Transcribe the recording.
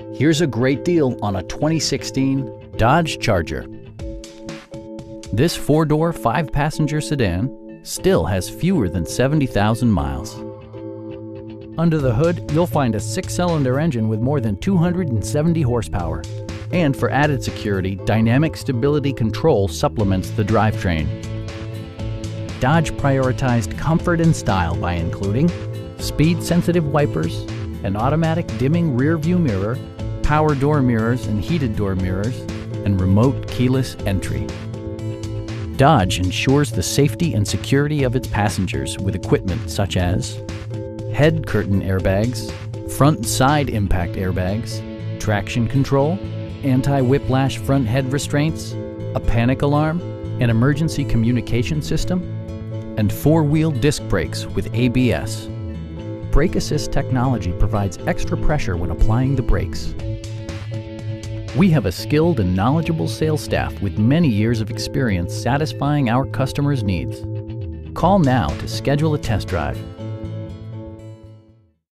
Here's a great deal on a 2016 Dodge Charger. This four-door, five-passenger sedan still has fewer than 70,000 miles. Under the hood, you'll find a six-cylinder engine with more than 270 horsepower. And for added security, dynamic stability control supplements the drivetrain. Dodge prioritized comfort and style by including speed-sensitive wipers, an automatic dimming rear-view mirror, power door mirrors and heated door mirrors, and remote keyless entry. Dodge ensures the safety and security of its passengers with equipment such as head curtain airbags, front and side impact airbags, traction control, anti-whiplash front head restraints, a panic alarm, an emergency communication system, and four-wheel disc brakes with ABS. Brake Assist technology provides extra pressure when applying the brakes. We have a skilled and knowledgeable sales staff with many years of experience satisfying our customers' needs. Call now to schedule a test drive.